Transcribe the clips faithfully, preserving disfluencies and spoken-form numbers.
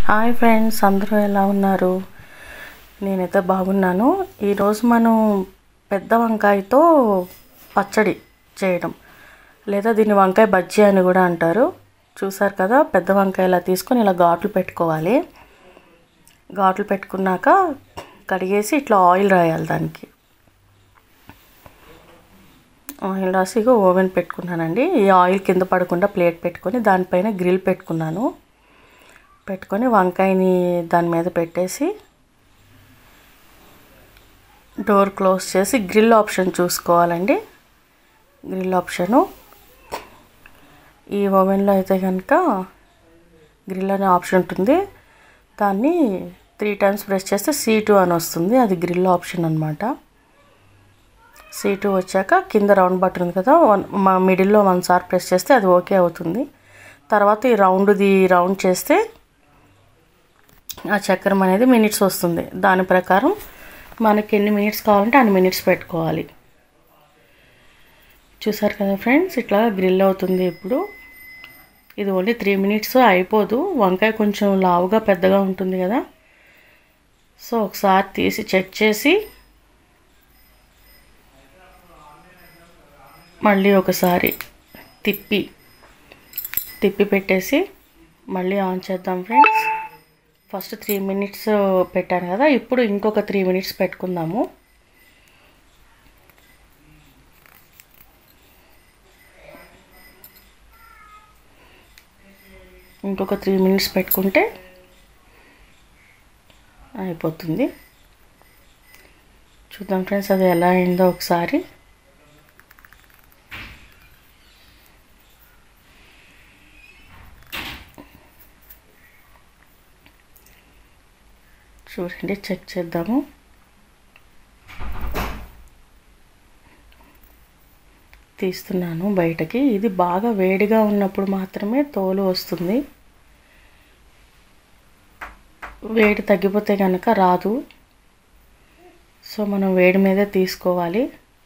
Hi friends, అందరూ ఎలా ఉన్నారు? నేనైతే బాగున్నాను. ఈరోజు మనం పెద్ద వంకాయతో పచ్చడి చేయడం, లేదా దీన్ని వంకాయ బజ్జీ అని కూడా అంటారు. చూసారు కదా, పెద్ద వంకాయ ఇలా తీసుకొని ఇలా ఘాట్లు పెట్టుకోవాలి. ఘాట్లు పెట్టుకున్నాక కడిగేసి ఇట్లా ఆయిల్ రాయాలి. దానికి ఆయిల్ రాసి ఓవెన్ పెట్టుకున్నానండి. ఈ ఆయిల్ కింద పడకుండా ప్లేట్ పెట్టుకొని దానిపైన గ్రిల్ పెట్టుకున్నాను. పెట్టుకొని వంకాయని దాని మీద పెట్టేసి డోర్ క్లోజ్ చేసి గ్రిల్ ఆప్షన్ చూసుకోవాలండి. గ్రిల్ ఆప్షను ఈ ఓవెన్లో అయితే కనుక గ్రిల్ అనే ఆప్షన్ ఉంటుంది. దాన్ని త్రీ టైమ్స్ ప్రెస్ చేస్తే సీ టూ అని వస్తుంది. అది గ్రిల్ ఆప్షన్ అనమాట. సీ టూ వచ్చాక కింద రౌండ్ బటన్ ఉంది కదా, వన్ మా మిడిల్లో వన్ సార్ ప్రెస్ చేస్తే అది ఓకే అవుతుంది. తర్వాత ఈ రౌండ్ది రౌండ్ చేస్తే ఆ చక్రం అనేది మినిట్స్ వస్తుంది. దాని ప్రకారం మనకి ఎన్ని మినిట్స్ కావాలంటే అన్ని మినిట్స్ పెట్టుకోవాలి. చూసారు కదా ఫ్రెండ్స్, ఇట్లా గ్రిల్ అవుతుంది. ఇప్పుడు ఇది ఓన్లీ త్రీ మినిట్స్ అయిపోదు. వంకాయ కొంచెం లావుగా పెద్దగా ఉంటుంది కదా, సో ఒకసారి తీసి చెక్ చేసి మళ్ళీ ఒకసారి తిప్పి తిప్పి పెట్టేసి మళ్ళీ ఆన్ చేద్దాం ఫ్రెండ్స్. ఫస్ట్ త్రీ మినిట్స్ పెట్టాను కదా, ఇప్పుడు ఇంకొక త్రీ మినిట్స్ పెట్టుకుందాము. ఇంకొక త్రీ మినిట్స్ పెట్టుకుంటే అయిపోతుంది. చూద్దాం ఫ్రెండ్స్, అది ఎలా అయిందో ఒకసారి. చూడండి, చెక్ చేద్దాము. తీస్తున్నాను బయటకి. ఇది బాగా వేడిగా ఉన్నప్పుడు మాత్రమే తోలు వస్తుంది. వేడి తగ్గిపోతే కనుక రాదు. సో మనం వేడి మీదే తీసుకోవాలి.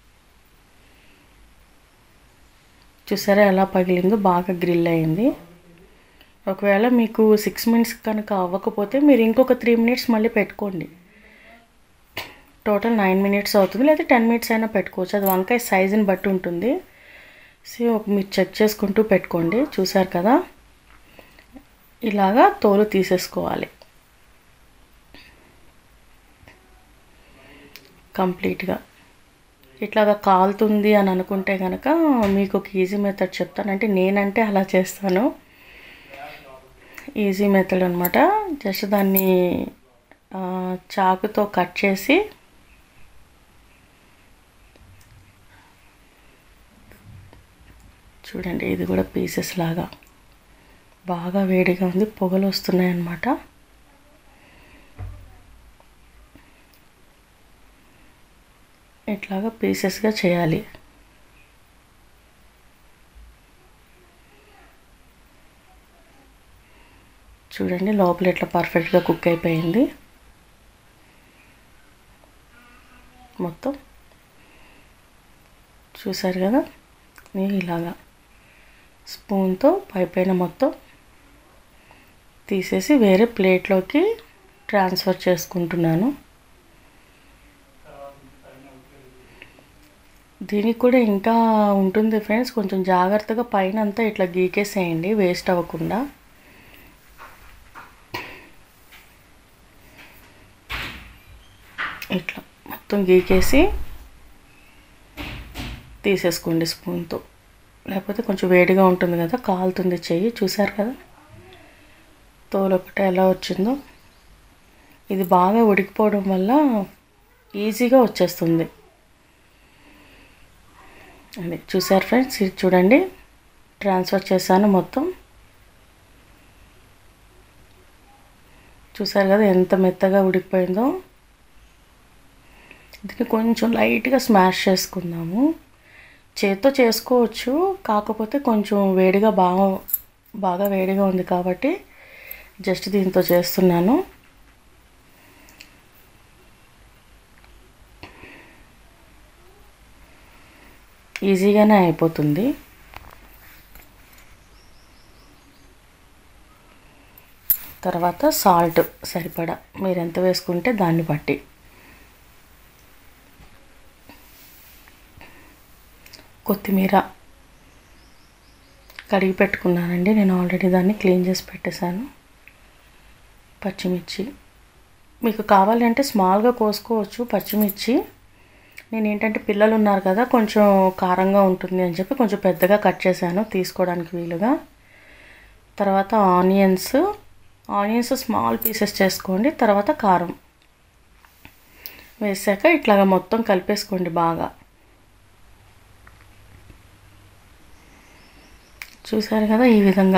చూసారా ఎలా పగిలిందో, బాగా గ్రిల్ అయింది. ఒకవేళ మీకు సిక్స్ మినిట్స్ కనుక అవ్వకపోతే మీరు ఇంకొక త్రీ మినిట్స్ మళ్ళీ పెట్టుకోండి. టోటల్ నైన్ మినిట్స్ అవుతుంది, లేదా టెన్ మినిట్స్ అయినా పెట్టుకోవచ్చు. అది వంకాయ సైజుని బట్టి ఉంటుంది. సో మీరు చెక్ చేసుకుంటూ పెట్టుకోండి. చూసారు కదా, ఇలాగా తోలు తీసేసుకోవాలి కంప్లీట్గా. ఇట్లాగా కాలుతుంది అని అనుకుంటే కనుక మీకు ఒక ఈజీ మెథడ్ చెప్తాను. అంటే నేనంటే అలా చేస్తాను. ఈజీ మెథడ్ అనమాట. జస్ట్ దాన్ని చాకుతో కట్ చేసి చూడండి, ఇది కూడా పీసెస్ లాగా బాగా వేడిగా ఉంది, పొగలు వస్తున్నాయి అన్నమాట. ఇట్లాగా పీసెస్గా చేయాలి. చూడండి, లోపల ఇట్లా పర్ఫెక్ట్గా కుక్ అయిపోయింది మొత్తం. చూసారు కదా, నేను ఇలాగా స్పూన్తో పైపైన మొత్తం తీసేసి వేరే ప్లేట్లోకి ట్రాన్స్ఫర్ చేసుకుంటున్నాను. దీనికి కూడా ఇంకా ఉంటుంది ఫ్రెండ్స్. కొంచెం జాగ్రత్తగా పైన అంతా ఇట్లా గీకేసేయండి, వేస్ట్ అవ్వకుండా. ఇట్లా మొత్తం గీకేసి తీసేసుకోండి స్పూన్తో, లేకపోతే కొంచెం వేడిగా ఉంటుంది కదా, కాలుతుంది చెయ్యి. చూసారు కదా తోలు ఒకటే ఎలా వచ్చిందో. ఇది బాగా ఉడికిపోవడం వల్ల ఈజీగా వచ్చేస్తుంది. అది చూసారు ఫ్రెండ్స్, ఇది చూడండి, ట్రాన్స్ఫర్ చేశాను మొత్తం. చూసారు కదా ఎంత మెత్తగా ఉడికిపోయిందో. దీన్ని కొంచెం లైట్గా స్మాష్ చేసుకుందాము. చేత్తో చేసుకోవచ్చు, కాకపోతే కొంచెం వేడిగా బాగా బాగా వేడిగా ఉంది కాబట్టి జస్ట్ దీంతో చేస్తున్నాను. ఈజీగానే అయిపోతుంది. తర్వాత సాల్ట్ సరిపడా, మీరు ఎంత వేసుకుంటే దాన్ని బట్టి. కొత్తిమీర కడిగి పెట్టుకున్నానండి నేను ఆల్రెడీ, దాన్ని క్లీన్ చేసి పెట్టేశాను. పచ్చిమిర్చి మీకు కావాలంటే స్మాల్గా కోసుకోవచ్చు పచ్చిమిర్చి. నేను ఏంటంటే పిల్లలు ఉన్నారు కదా, కొంచెం కారంగా ఉంటుంది అని చెప్పి కొంచెం పెద్దగా కట్ చేశాను తీసుకోవడానికి వీలుగా. తర్వాత ఆనియన్స్ ఆనియన్స్ స్మాల్ పీసెస్ చేసుకోండి. తర్వాత కారం వేసాక ఇట్లాగా మొత్తం కలిపేసుకోండి బాగా. చూసారు కదా, ఈ విధంగా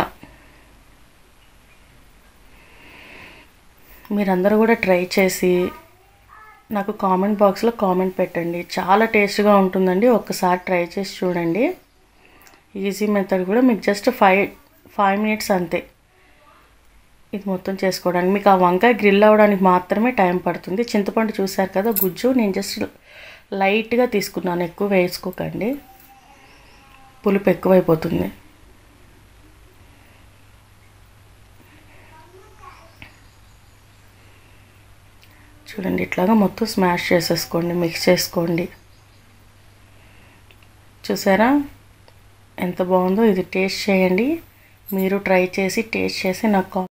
మీరందరూ కూడా ట్రై చేసి నాకు కామెంట్ బాక్స్లో కామెంట్ పెట్టండి. చాలా టేస్ట్గా ఉంటుందండి, ఒక్కసారి ట్రై చేసి చూడండి. ఈజీ మెథడ్ కూడా, మీకు జస్ట్ ఫైవ్ ఫైవ్ మినిట్స్ అంతే ఇది మొత్తం చేసుకోవడానికి. మీకు ఆ వంకాయ గ్రిల్ అవ్వడానికి మాత్రమే టైం పడుతుంది. చింతపండు చూసారు కదా గుజ్జు, నేను జస్ట్ లైట్గా తీసుకున్నాను, ఎక్కువ వేసుకోకండి, పులుపు ఎక్కువైపోతుంది. చూడండి ఇట్లాగా మొత్తం స్మాష్ చేసేసుకోండి, మిక్స్ చేసుకోండి. చూసారా ఎంత బాగుందో, ఇది టేస్ట్ చేయండి. మీరు ట్రై చేసి టేస్ట్ చేసి నాకు